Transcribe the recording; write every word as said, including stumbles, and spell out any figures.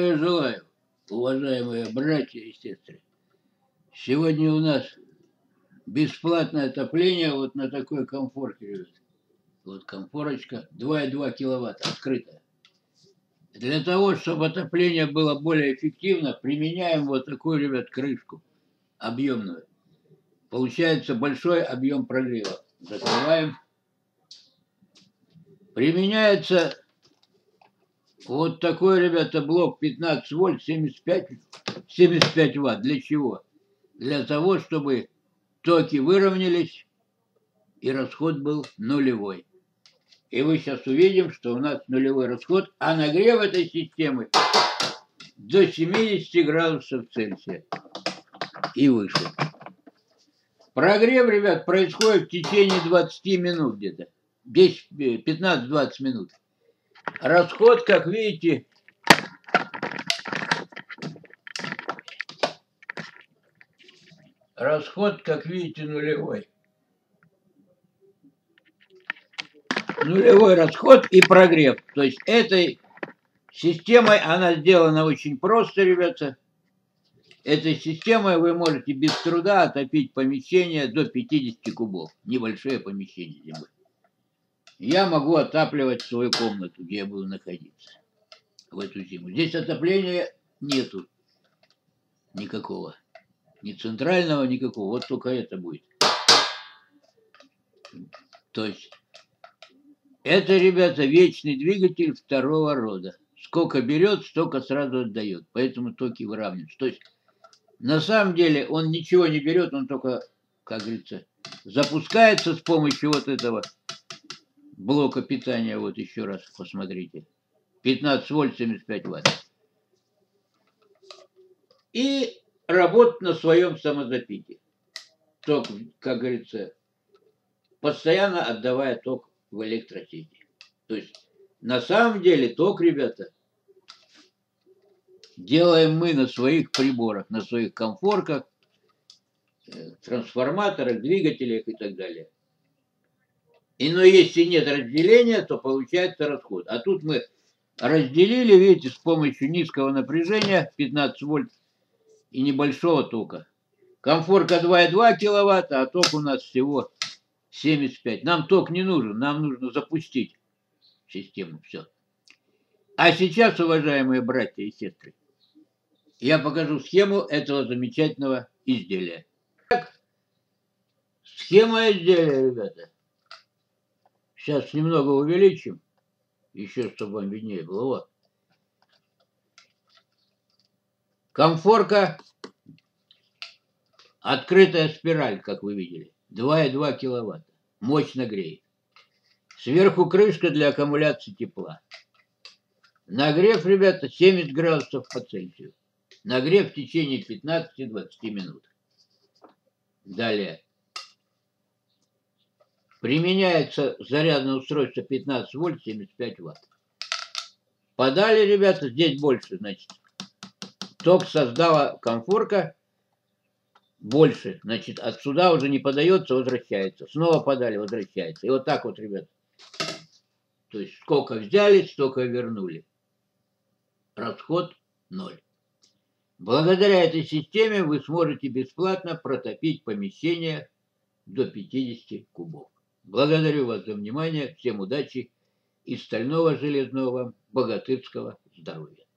Здравия желаю, уважаемые братья и сестры. Сегодня у нас бесплатное отопление вот на такой комфорке, ребят. Вот комфорочка, два и два киловатта, открытая. Для того, чтобы отопление было более эффективно, применяем вот такую, ребят, крышку объемную. Получается большой объем прогрева. Закрываем. Применяется вот такой, ребята, блок пятнадцать вольт, семьдесят пять, семьдесят пять ватт. Для чего? Для того, чтобы токи выровнялись и расход был нулевой. И вы сейчас увидим, что у нас нулевой расход, а нагрев этой системы до семидесяти градусов Цельсия и выше. Прогрев, ребят, происходит в течение двадцати минут где-то. пятнадцать-двадцать минут. Расход, как видите, расход, как видите, нулевой. Нулевой расход и прогрев. То есть этой системой, она сделана очень просто, ребята. Этой системой вы можете без труда отопить помещение до пятидесяти кубов. Небольшое помещение, где будет. Я могу отапливать свою комнату, где я буду находиться в эту зиму. Здесь отопления нету никакого. Ни центрального, никакого. Вот только это будет. То есть это, ребята, вечный двигатель второго рода. Сколько берет, столько сразу отдает. Поэтому токи выравниваются. То есть на самом деле он ничего не берет, он только, как говорится, запускается с помощью вот этого блока питания. Вот еще раз посмотрите. пятнадцать вольт, семьдесят пять ватт. И работает на своем самозапите. Ток, как говорится, постоянно отдавая ток в электросети. То есть на самом деле ток, ребята, делаем мы на своих приборах, на своих комфорках, трансформаторах, двигателях и так далее. И но если нет разделения, то получается расход. А тут мы разделили, видите, с помощью низкого напряжения пятнадцать вольт и небольшого тока. Комфорка два и два киловатта, а ток у нас всего семьдесят пять. Нам ток не нужен, нам нужно запустить систему. Все. А сейчас, уважаемые братья и сестры, я покажу схему этого замечательного изделия. Так, схема изделия, ребята. Сейчас немного увеличим, еще чтобы вам виднее было. Вот. Комфорка, открытая спираль, как вы видели, два и два киловатта, мощно греет. Сверху крышка для аккумуляции тепла. Нагрев, ребята, семьдесят градусов по Цельсию. Нагрев в течение пятнадцати-двадцати минут. Далее. Применяется зарядное устройство пятнадцать вольт, семьдесят пять ватт. Подали, ребята, здесь больше, значит. Ток создала комфорка больше, значит, отсюда уже не подается, возвращается. Снова подали, возвращается. И вот так вот, ребят. То есть сколько взяли, столько вернули. Расход ноль. Благодаря этой системе вы сможете бесплатно протопить помещение до пятидесяти кубов. Благодарю вас за внимание. Всем удачи и стального железного вам богатырского здоровья.